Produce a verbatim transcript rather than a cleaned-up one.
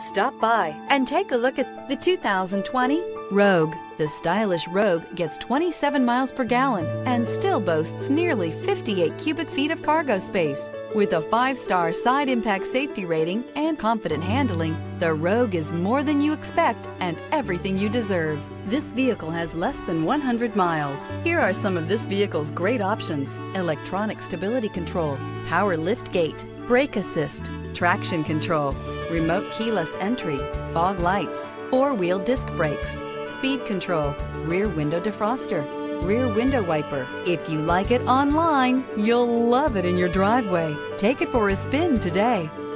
Stop by and take a look at the two thousand twenty Rogue. The stylish Rogue gets twenty-seven miles per gallon and still boasts nearly fifty-eight cubic feet of cargo space. With a five-star side impact safety rating and confident handling, the Rogue is more than you expect and everything you deserve. This vehicle has less than one hundred miles. Here are some of this vehicle's great options: electronic stability control, power lift gate, brake assist, traction control, remote keyless entry, fog lights, four-wheel disc brakes, speed control, rear window defroster, rear window wiper. If you like it online, you'll love it in your driveway. Take it for a spin today.